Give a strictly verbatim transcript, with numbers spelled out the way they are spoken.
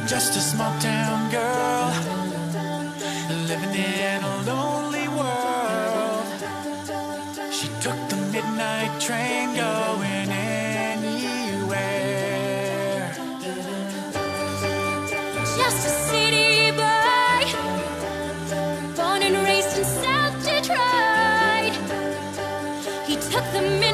Just a small town girl living in a lonely world. She took the midnight train going anywhere. Just a city boy, born and raised in South Detroit. He took the